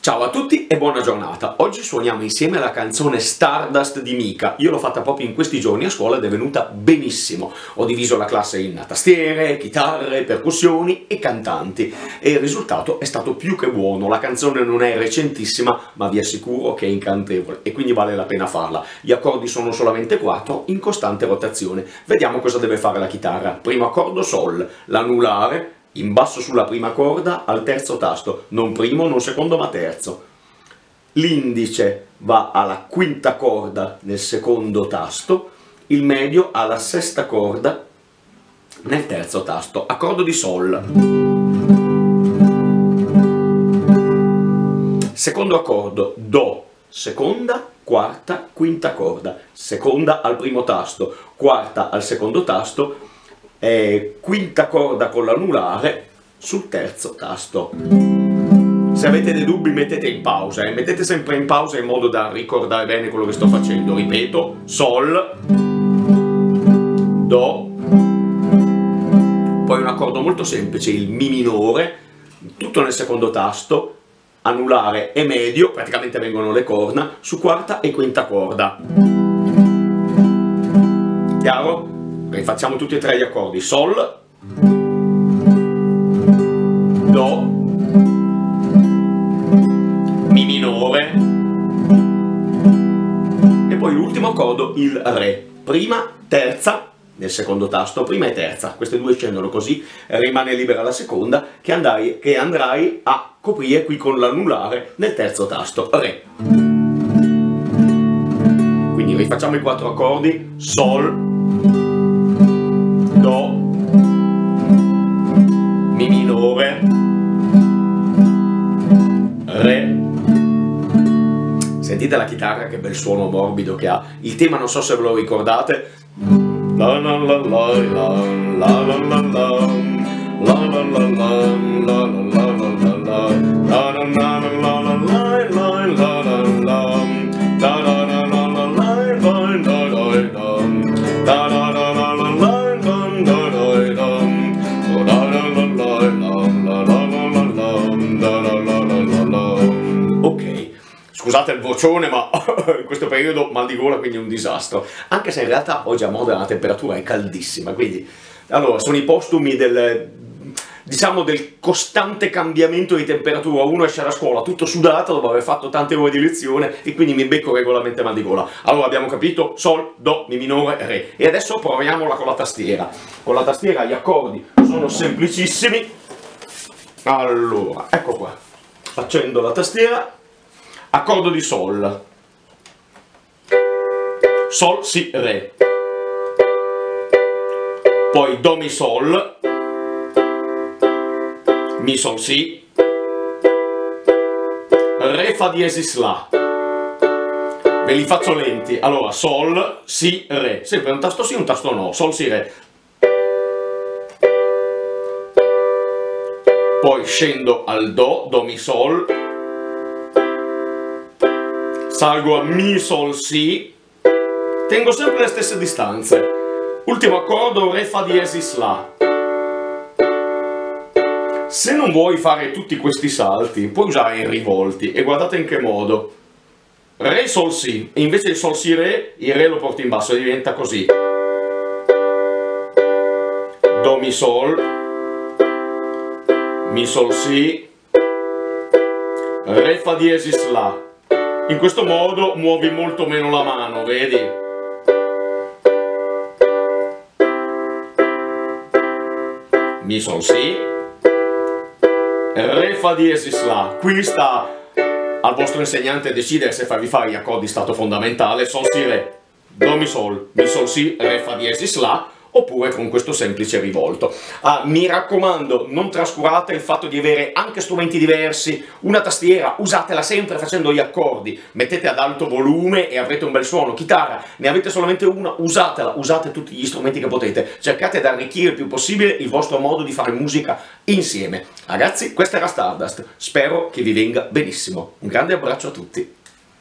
Ciao a tutti e buona giornata. Oggi suoniamo insieme la canzone Stardust di Mika. Io l'ho fatta proprio in questi giorni a scuola ed è venuta benissimo. Ho diviso la classe in tastiere, chitarre, percussioni e cantanti e il risultato è stato più che buono. La canzone non è recentissima, ma vi assicuro che è incantevole e quindi vale la pena farla. Gli accordi sono solamente 4 in costante rotazione. Vediamo cosa deve fare la chitarra. Primo accordo Sol, l'anulare in basso sulla prima corda al terzo tasto, non primo, non secondo ma terzo. L'indice va alla quinta corda nel secondo tasto, il medio alla sesta corda nel terzo tasto. Accordo di Sol. Secondo accordo Do, seconda, quarta, quinta corda, seconda al primo tasto, quarta al secondo tasto, quinta corda con l'anulare sul terzo tasto. Se avete dei dubbi mettete in pausa, mettete sempre in pausa in modo da ricordare bene quello che sto facendo. Ripeto, Sol, Do, poi un accordo molto semplice, il Mi minore, tutto nel secondo tasto, anulare e medio, praticamente vengono le corna, su quarta e quinta corda. Chiaro? Rifacciamo tutti e tre gli accordi. Sol, Do, Mi minore e poi l'ultimo accordo il Re. Prima, terza nel secondo tasto, prima e terza. Queste due scendono così, rimane libera la seconda che andrai a coprire qui con l'anulare nel terzo tasto. Re. Quindi rifacciamo i 4 accordi. Sol, Do, Mi minore, Re. Sentite la chitarra che bel suono morbido che ha. Il tema non so se ve lo ricordate. La la la la la la la la la la la la la ok, scusate il vocione, ma in questo periodo mal di gola, quindi è un disastro. Anche se in realtà oggi a Modena la temperatura è caldissima, quindi allora sono i postumi del costante cambiamento di temperatura. Uno esce da scuola tutto sudato dopo aver fatto tante ore di lezione e quindi mi becco regolarmente mal di gola. Allora abbiamo capito Sol, Do, Mi minore, Re. E adesso proviamola con la tastiera. Con la tastiera gli accordi sono semplicissimi. Allora, ecco qua. Accendo la tastiera. Accordo di Sol. Sol, Si, Re. Poi Do, Mi, Sol. Mi, Sol, Si. Re, Fa diesis, La. Ve li faccio lenti. Allora, Sol, Si, Re. Sempre un tasto sì, un tasto no. Sol, Si, Re. Poi scendo al Do, Do, Mi, Sol. Salgo a Mi, Sol, Si. Tengo sempre le stesse distanze. Ultimo accordo, Re, Fa diesis, La. Se non vuoi fare tutti questi salti, puoi usare i rivolti e guardate in che modo. Re, Sol, Si, e invece di Sol, Si, Re, il Re lo porti in basso e diventa così. Do, Mi, Sol, Mi, Sol, Si, Re, Fa diesis, La. In questo modo muovi molto meno la mano, vedi? Mi, Sol, Si, Re, Fa diesis, La. Qui sta al vostro insegnante decidere se farvi fare gli accordi stato fondamentale, Sol, Si, Re, Do, Mi, Sol, Si, Re, Fa diesis, La, oppure con questo semplice rivolto. Mi raccomando, non trascurate il fatto di avere anche strumenti diversi. Una tastiera, usatela sempre facendo gli accordi, mettete ad alto volume e avrete un bel suono. Chitarra, ne avete solamente una, usatela, usate tutti gli strumenti che potete, cercate di arricchire il più possibile il vostro modo di fare musica insieme. Ragazzi, questa era Stardust, spero che vi venga benissimo. Un grande abbraccio a tutti.